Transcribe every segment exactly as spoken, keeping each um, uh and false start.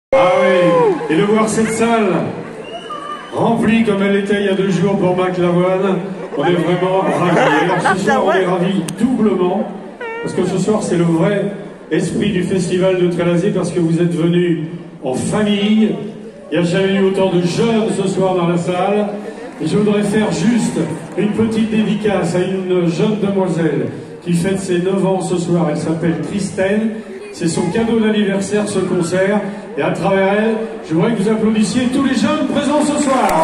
Ah oui, et de voir cette salle remplie comme elle était il y a deux jours pour Mac Lavoine, on est vraiment ravis. Alors ce soir, on est ravis doublement, parce que ce soir, c'est le vrai esprit du festival de Trélazé, parce que vous êtes venus en famille. Il n'y a jamais eu autant de jeunes ce soir dans la salle. Et je voudrais faire juste une petite dédicace à une jeune demoiselle qui fête ses neuf ans ce soir. Elle s'appelle Christelle. C'est son cadeau d'anniversaire, ce concert. Et à travers elle, je voudrais que vous applaudissiez tous les jeunes présents ce soir.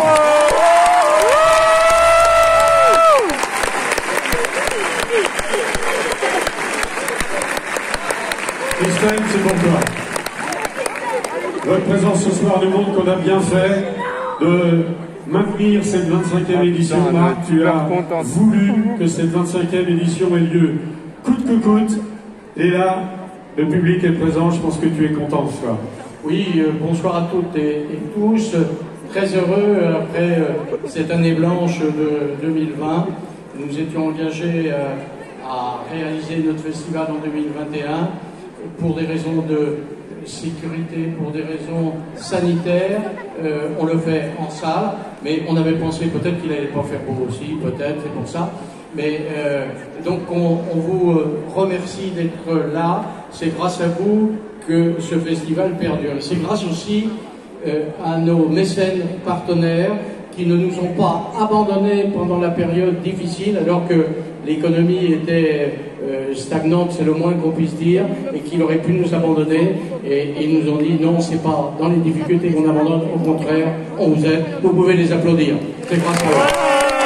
Christelle, c'est pour toi. Votre présence ce soir nous montre qu'on a bien fait de maintenir cette vingt-cinquième édition. Marc, tu as voulu que cette vingt-cinquième édition ait lieu coûte que coûte. Et là, le public est présent, je pense que tu es content ce soir. Oui, euh, bonsoir à toutes et, et tous. Très heureux après euh, cette année blanche de deux mille vingt. Nous étions engagés euh, à réaliser notre festival en deux mille vingt et un pour des raisons de sécurité, pour des raisons sanitaires. Euh, on le fait en salle, mais on avait pensé peut-être qu'il n'allait pas faire beau aussi, peut-être, c'est pour ça. Mais euh, donc on, on vous remercie d'être là. C'est grâce à vous que ce festival perdure. C'est grâce aussi euh, à nos mécènes partenaires qui ne nous ont pas abandonnés pendant la période difficile, alors que l'économie était euh, stagnante, c'est le moins qu'on puisse dire, et qu'il aurait pu nous abandonner. Et ils nous ont dit non, c'est pas dans les difficultés qu'on abandonne, au contraire, on vous aide. Vous pouvez les applaudir. C'est grâce à vous.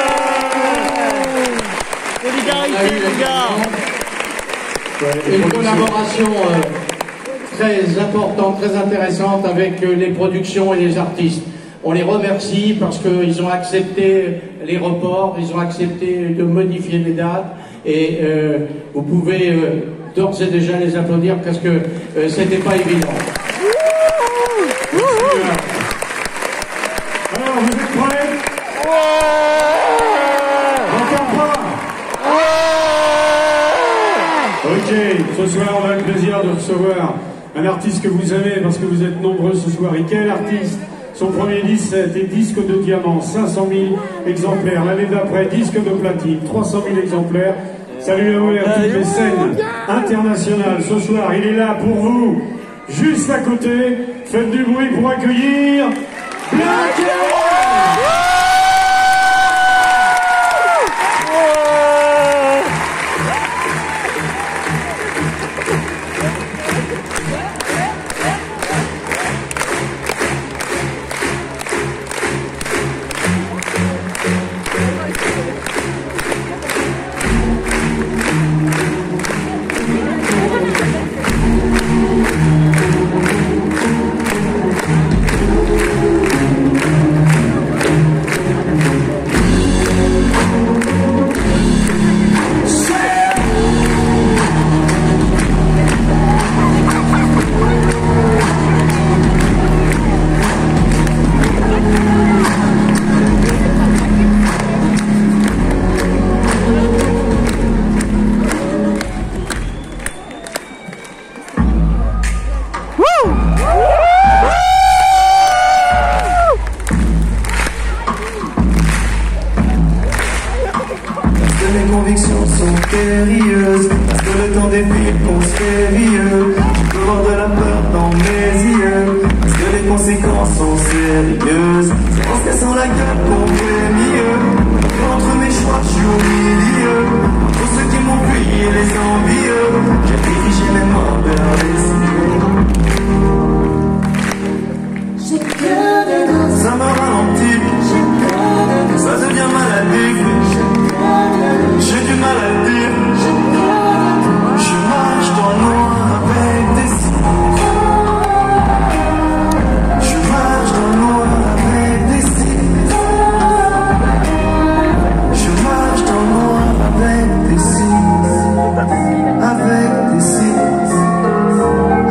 Solidarité, les gars. Une collaboration euh, très importante, très intéressante avec euh, les productions et les artistes. On les remercie parce qu'ils ont accepté les reports, ils ont accepté de modifier les dates et euh, vous pouvez euh, d'ores et déjà les applaudir parce que euh, c'était pas évident. Alors, vous êtes prêts? Encore pas? Ok, ce soir on a le plaisir de recevoir un artiste que vous aimez parce que vous êtes nombreux ce soir. Et quel artiste? Son premier disque était disque de diamant, cinq cent mille exemplaires. L'année d'après, disque de platine, trois cent mille exemplaires. Ça lui a ouvert toutes les scènes internationales. Ce soir, il est là pour vous, juste à côté. Faites du bruit pour accueillir Black. Avec des signes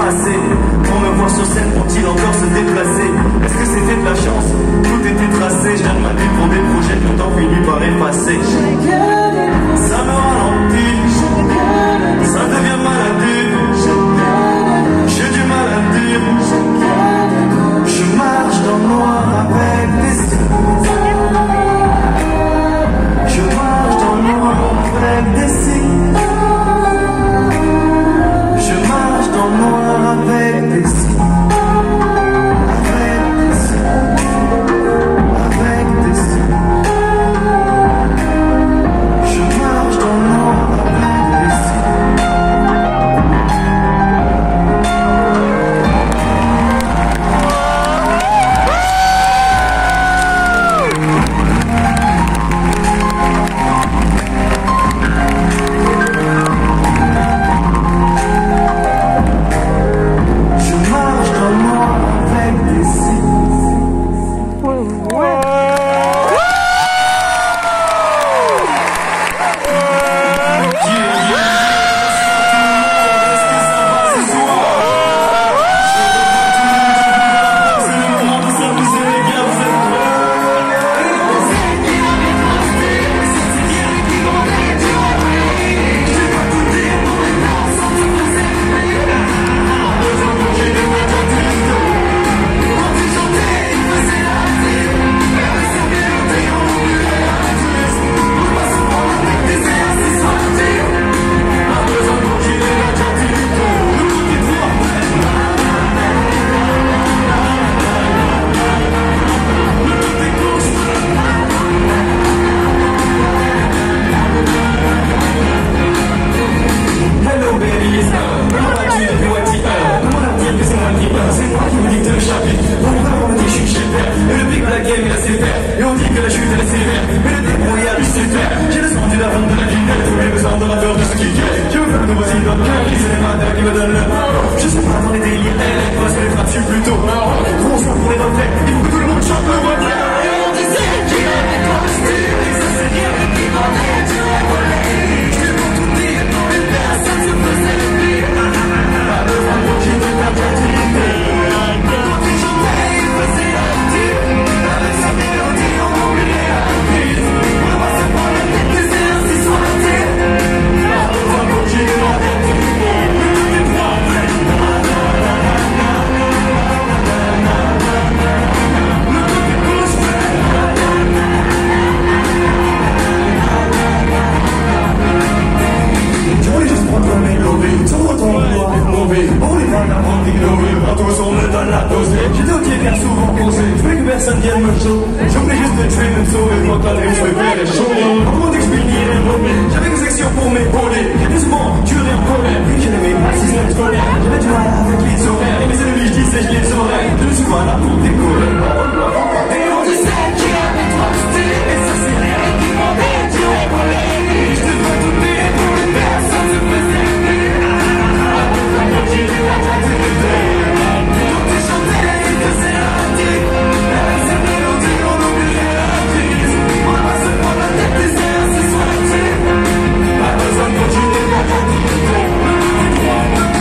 pas assez. Pour me voir sur scène, faut-il encore se déplacer? Est-ce que c'était de la chance? Tout était tracé. Je donne ma vie pour des projets que le temps finit par effacer. Ça me ralentit, ça devient maladie. J'ai du mal à dire. Je marche dans le noir avec des signes. Je marche dans le noir avec des signes. Je marche dans le noir avec des signes. Avec des signes. Avec des signes. Je marche dans le noir avec des signes. Je sais pas dans les délires, elle parce que les frappes, je suis plutôt marrant. Gros son pour les reflets, il faut que tout le monde chante le reflet. Et on disait qu'il avait costume, et ça c'est rien, mais qui vendait du révolé. Je t'ai pour tout dire, pour une personne se faisait le pire. Pas besoin de qui te perd ta dignité. Quand il chantait, il faisait la tire. Avec sa mélodie, on oubliait la crise. On va se prendre la tête, mais c'est ainsi sur la terre. Pas besoin de qui te perd ta dignité. J'étais au pied bien souvent posé, je voulais que personne vienne me sauver. Je voulais juste me tuer, me sauver, me m'entendre, je me faire chaud. En gros dès que je finis les remets, j'avais une section pour m'épauler. Et souvent, tu es en colère, vu que j'aimais pas le système scolaire. J'avais du mal avec les horaires, et mes ennemis je disais je les aurais. Je ne suis pas là pour décoller. Et on disait qu'il avait trop de style, et ça c'est rien qui m'endait du récolé. Je devrais tout payer pour les personnes se faisaient rire. Quand il est la créativité. Pas besoin de continuer la continuité.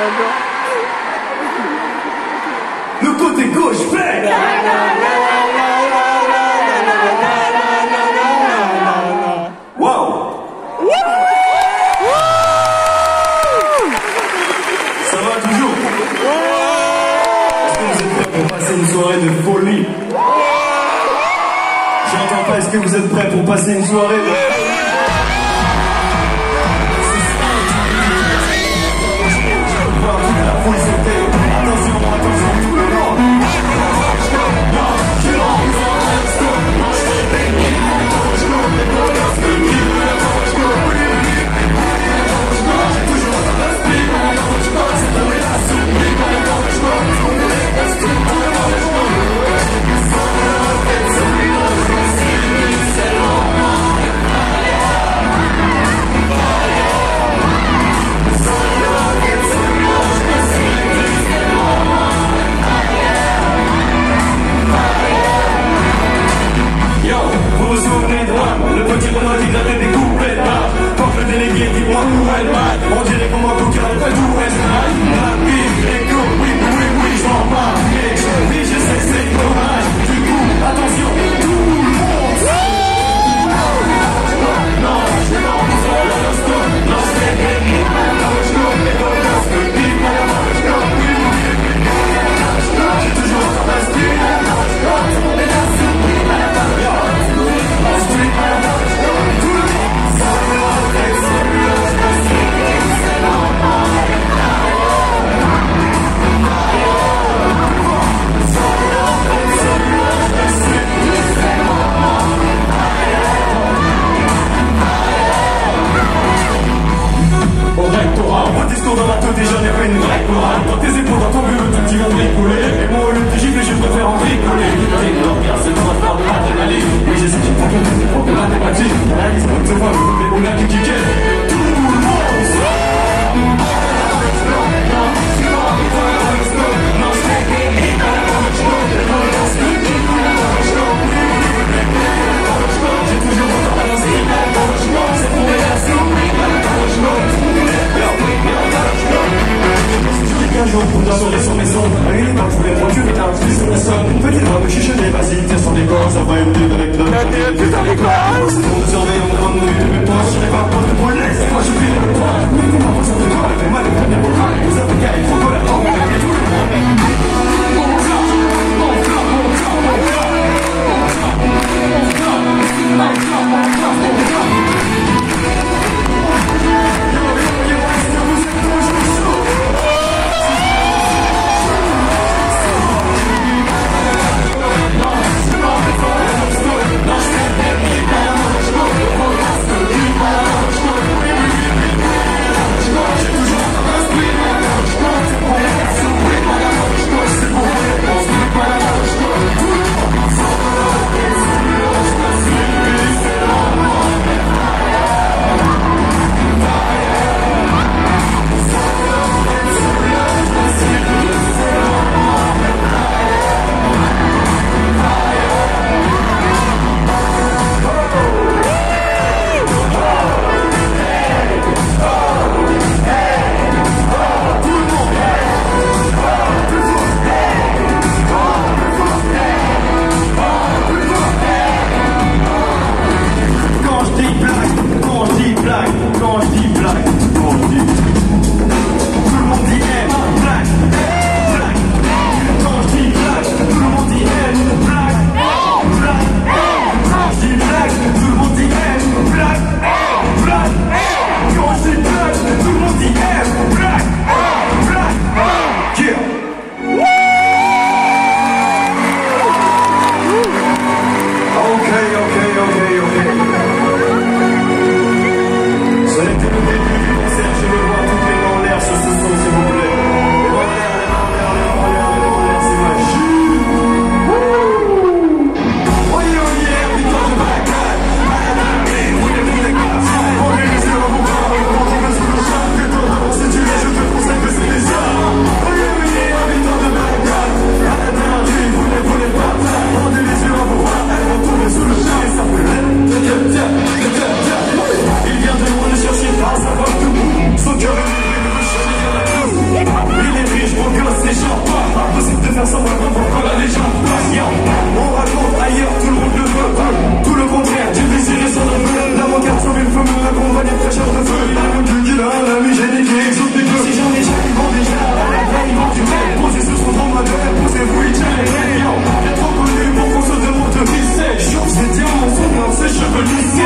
Le côté gauche fait. Wow. Ça va toujours? Est-ce que vous êtes prêts pour passer une soirée de folie? J'entends pas, est-ce que vous êtes prêts pour passer une soirée de... Attention, attention, tout le monde. Le petit Renoir qui grattait des coupettes là. Quand le délégué dit moi où elle va, on dirait qu'on m'en boucle à tout est rapide, écho, oui, oui, oui, je m'en bats. Oui, je sais, c'est dommage. Du coup, attention, tout le monde. Non, je n'en dis pas le resto. Non, je n'ai pas dit le resto. Et donc, je me dis pas le resto. J'ai toujours un basket. Et la soupe, un discours dans la tête et j'en ai fait une vraie chorale. Dans tes épaules, dans ton bureau, tout qui vont bricoler. Et moi, au lieu de gifler, je préfère en bricoler. Regarde, c'est toi, faire de l'adrénaline. Oui, je sais que tu t'as compris, c'est pour de mathématiques. La liste, on te voit, je fais des moulins qui kickent. Tout le monde. J'ai toujours autant balancé. C'est pour les garçons. Un jour, pour danser sur mes sons, à une époque, je voulais procurer un petit sur la sonne. Petite voix me chuchotait, vas-y, tiens sur des corps, ça va une petite avec d'autres. Putain, les corps! C'est bon de surveiller mon grand de mes poches, je n'ai pas peur de brûler.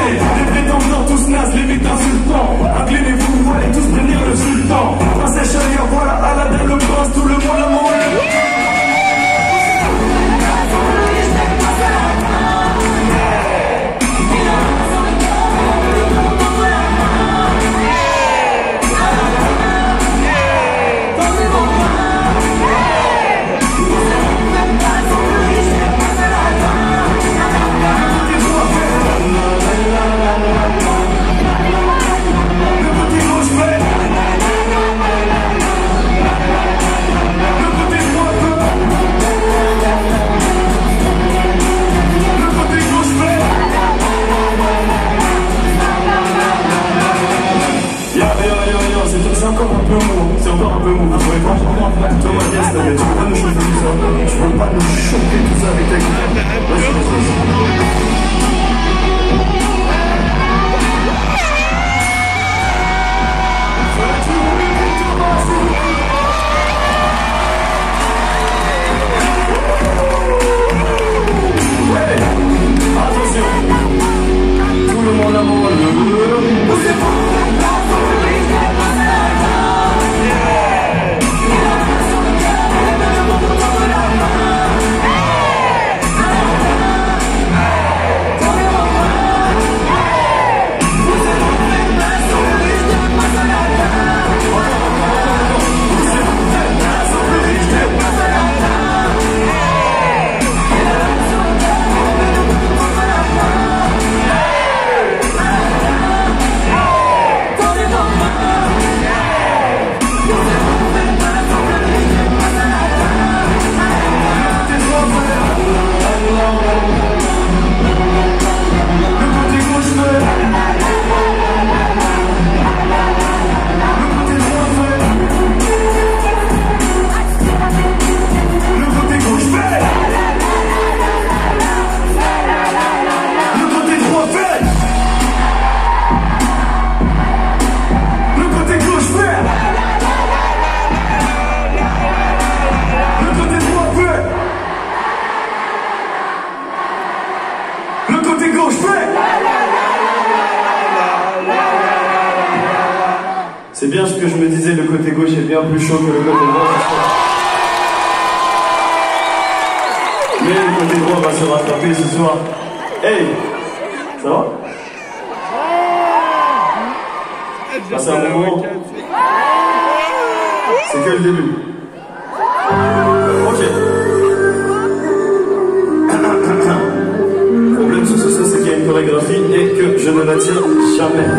Les prétendants tous nazes, les vite insultants. Inclinez-vous, allez tous prévenir le sultan. Princesse Sharia, voilà Aladdin le prince, tout le monde l'amour. C'est encore un peu mou, c'est encore un peu mou. Vous pouvez pas Thomas Diaz, tu peux pas nous choquer tout ça. Tu peux pas nous choquer tout ça avec ta guitare. Vas-y, vas-y. Attention, tout le monde amoureux. C'est bien ce que je me disais, le côté gauche est bien plus chaud que le côté droit. Mais le côté droit va se rattraper ce soir. Hey, ça va? Passez un bon moment. C'est que le début. Ok. Le problème sur ce son, c'est qu'il y a une chorégraphie et que je ne la tiens jamais.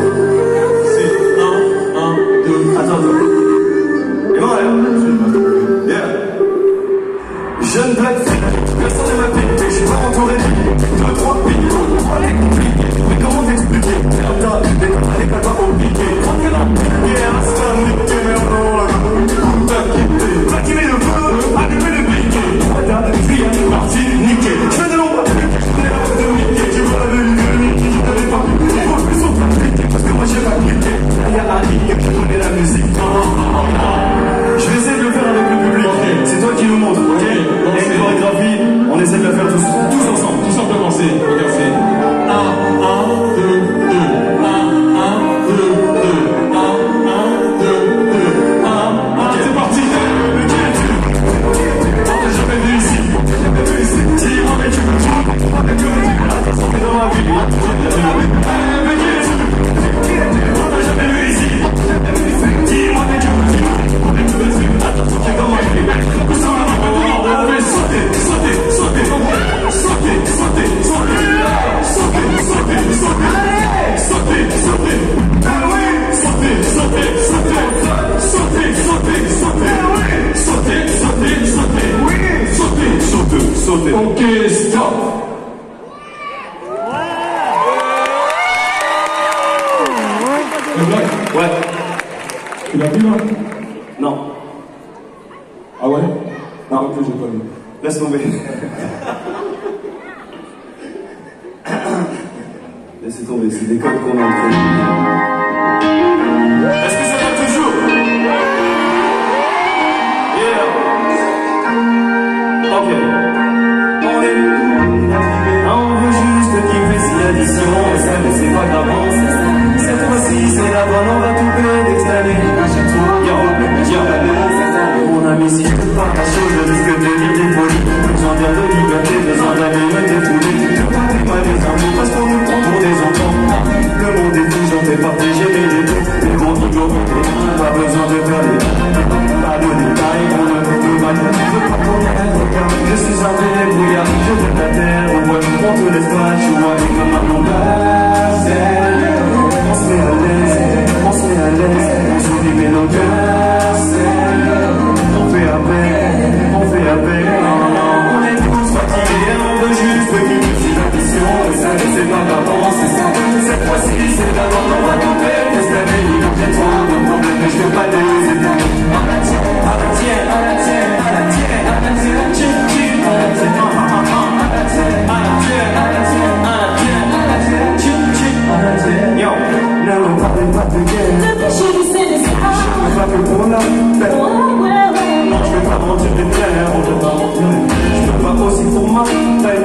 Attends, attends. Et bon, alors. Yeah. Jeune black fille, personne ne m'a piqué, je suis pas entouré de deux, trois picots, trois les compliqués. Mais comment t'expliquer? Attends, les pas pas compliqués. Tranquille, non? Yeah, c'est un niqué, merde, t'inquiète. Vacumer le feu, allumer le briquet. Voilà, fille, à une partie, niqué. Je fais de l'ombre, je fais la de Mickey. Tu vois la venue de Mickey, je t'avais pas piqué. Il faut plus autre piqué, parce que moi j'ai pas piqué. Il y a un niqué, je connais la musique. Je vais essayer de le faire avec le public. Okay. C'est toi qui nous montre, ok? Okay. Et une chorégraphie, on essaie de la faire tous, tous ensemble. Tout simplement, c'est, regarde, c'est un, un, deux, deux, un, un, deux, deux, un, un, deux, deux, un, un. C'est parti. Mais qui es-tu? On t'a jamais vu ici. Jamais vu ici. Dis-moi, mais tu veux tout. Mais tu veux tout. Attends, t'es dans ma vie. Mais qui es-tu? On t'a jamais vu ici. Dis-moi, mais tu veux tout. Mais tu veux tout. Attends, t'es dans ma vie. On fait sauter, sauter, sauter, sauter, sauter, sauter, sauter, sauter, sauter, sauter, sauter, ah oui, sauter, sauter, sauter, sauter, sauter, sauter, sauter, sauter, sauter, oui, sauter, sauter, sauter. Ok, stop. Ouais. Tu l'as vu là? Non. Ah ouais? Non, ok, j'ai pas vu. Laisse tomber. Laissez tomber, c'est des codes qu'on a entre nous. Est-ce que ça va toujours? Yeah. Ok. On est on veut juste kiffer si la dix. mission, et ça ne c'est pas d'avance. Cette fois-ci c'est la bonne, on va tout péter cette année. Achète-toi, garde le meilleur mon ami, si tu veux pas ta chose, je risque de vivre des folies. Besoin bien de liberté, besoin d'aller me défouler. Je parle pas des amours parce qu'on nous prend pour des enfants. Le monde est fou, j'en fais partie, j'ai mes défauts. Mais mon ego, pas besoin de faire les pas de détails, on ne peut pas de je veux pas qu'on ait un regard. Je suis un débrouillard, je veux la terre, on voit tout on te laisse pas, tu vois, et comme un combat, on se met à l'aise, on se met à l'aise, on sourit mais nos cœurs, on fait appel, on fait appel, non, non, on est tous fatigués, on veut juste qu'il nous suive la mission, et ça c'est pas d'avance, c'est ça, cette fois-ci c'est d'abord, on va tout faire, cette année il y a peut-être trop de problèmes, mais je veux pas les éteindre. À la tienne, à la tienne, à la tienne, à la tienne, tchik tchik, à la tienne, à la tienne, à la tienne, à la tienne, à la tienne, à la tienne, tchik tchik, à la tienne. Yo, ne me parlez pas de guerre. Je ne veux pas que pour la paix. Non, je veux pas mentir des frères, on veut pas mentir. Je veux pas aussi pour ma paix.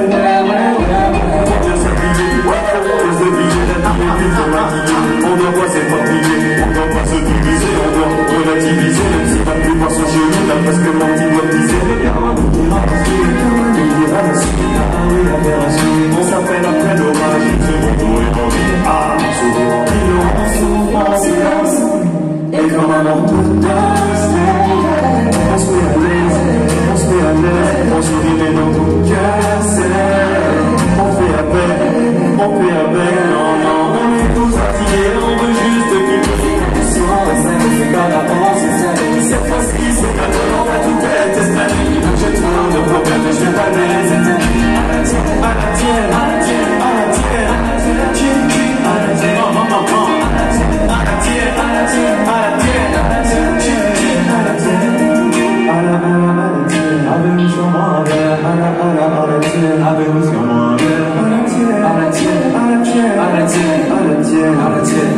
On vient s'habiller, on se billets, d'habiller, puis faut maquiller. On doit pas s'éparpiller, on doit pas se diviser, on doit relativiser. Même si la plupart sont chez nous, t'as presque menti, doit diser. Regarde, on dira parce que on dira parce que ah oui, la opération. On s'appelle après l'orage, ce moto est vendu. Ah, sourire en bilan, on souffre en silence. Et comme un homme de danse, on se met à l'aise, on se met à l'aise, on sourit mais dans tout cœur c'est. On fait appel, on fait appel, non, non, on est tous fatigués, on veut juste qu'il nous fasse une mission, et ça ne fait pas d'avance, cette fois-ci c'est pas de on va tout être esplanade, j'ai trop de problèmes, je vais pas les éteindre. À la tienne, à la tienne, à la tienne, à la tienne, tchik tchik, à la tienne, oh, oh, oh, oh. À la tienne, à la tienne, à la tienne, à la tienne, tchik tchik, à la tienne, à la, à la, à la tienne, avec sur moi, à la, à la, à la, à la tienne, avec sur moi, à la tienne, à la tienne, à la tienne, à la tienne, à la tienne, à la tienne.